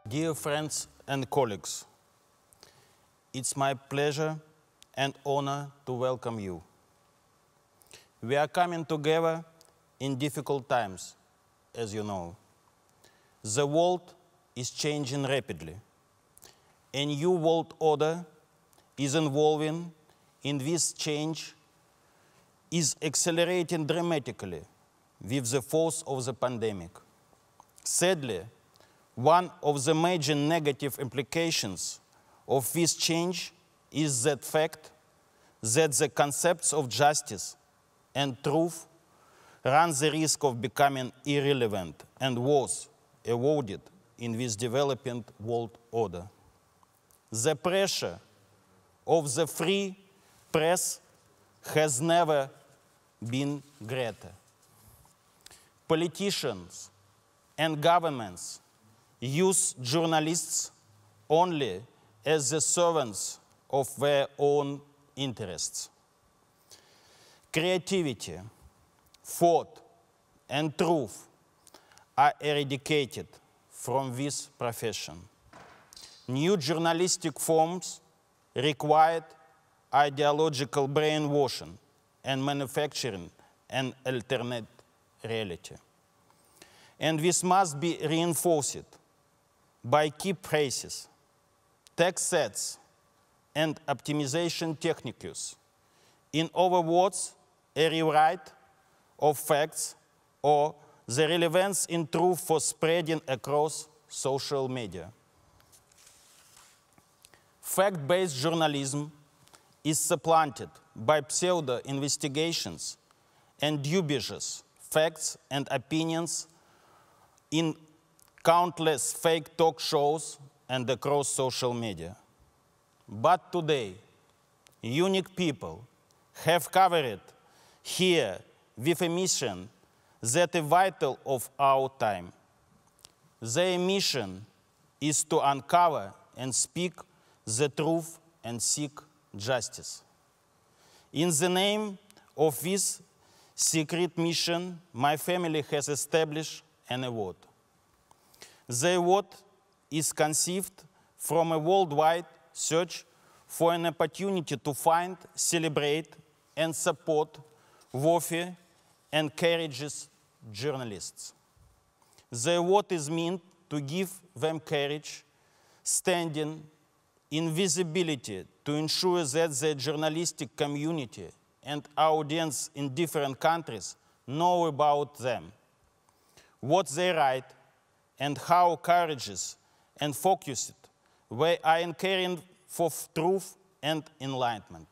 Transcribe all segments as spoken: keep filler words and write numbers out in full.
Dear friends and colleagues, it's my pleasure and honor to welcome you. We are coming together in difficult times, as you know. The world is changing rapidly. A new world order is evolving, and this change is accelerating dramatically with the force of the pandemic. Sadly, one of the major negative implications of this change is that fact that the concepts of justice and truth run the risk of becoming irrelevant and worse, eroded in this developing world order. The pressure of the free press has never been greater. Politicians and governments use journalists only as the servants of their own interests. Creativity, thought, and truth are eradicated from this profession. New journalistic forms required ideological brainwashing and manufacturing an alternate reality. And this must be reinforced by key phrases, text sets, and optimization techniques. In other words, a rewrite of facts or the relevance in truth for spreading across social media. Fact-based journalism is supplanted by pseudo-investigations and dubious facts and opinions in countless fake talk shows and across social media. But today, unique people have covered here with a mission that is vital of our time. Their mission is to uncover and speak the truth and seek justice. In the name of this secret mission, my family has established an award. The award is conceived from a worldwide search for an opportunity to find, celebrate, and support worthy and courageous journalists. The award is meant to give them courage, standing, invisibility to ensure that the journalistic community and audience in different countries know about them, what they write, and how courageous and focused they are in caring for truth and enlightenment.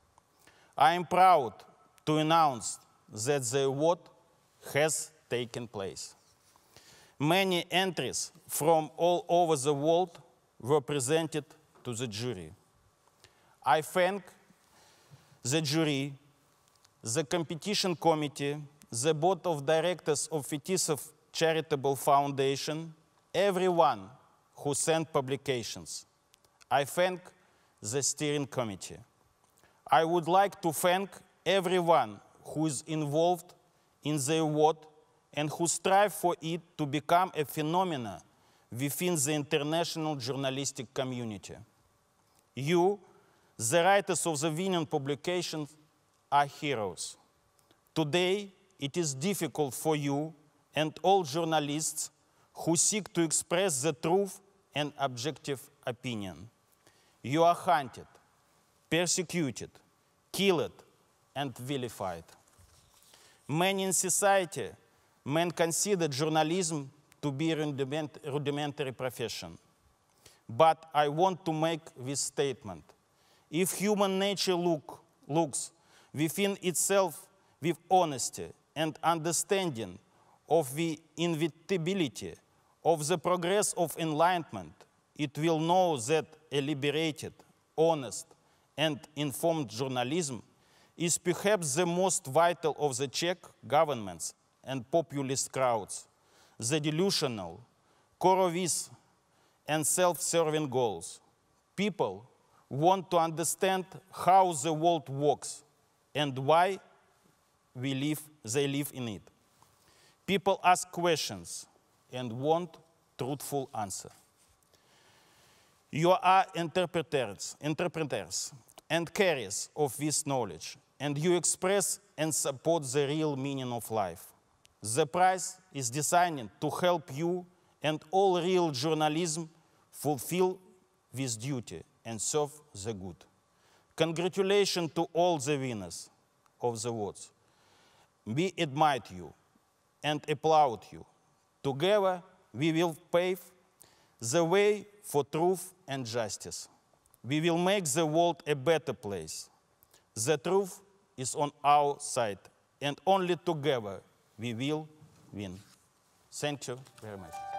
I am proud to announce that the award has taken place. Many entries from all over the world were presented to the jury. I thank the jury, the competition committee, the board of directors of Fetisov Charitable Foundation, everyone who sent publications. I thank the steering committee. I would like to thank everyone who is involved in the award and who strive for it to become a phenomenon within the international journalistic community. You, the writers of the winning publications, are heroes. Today, it is difficult for you and all journalists who seek to express the truth and objective opinion. You are hunted, persecuted, killed, and vilified. Many in society men consider journalism to be a rudiment rudimentary profession. But I want to make this statement. If human nature look, looks within itself with honesty and understanding of the inevitability of the progress of enlightenment, it will know that a liberated, honest, and informed journalism is perhaps the most vital of the Czech governments and populist crowds, the delusional, corrosive, and self-serving goals. People want to understand how the world works and why we live, they live in it. People ask questions and want truthful answers. You are interpreters, interpreters and carriers of this knowledge, and you express and support the real meaning of life. The prize is designed to help you and all real journalism fulfill this duty and serve the good. Congratulations to all the winners of the awards. We admire you and applaud you. Together, we will pave the way for truth and justice. We will make the world a better place. The truth is on our side, and only together we will win. Thank you very much.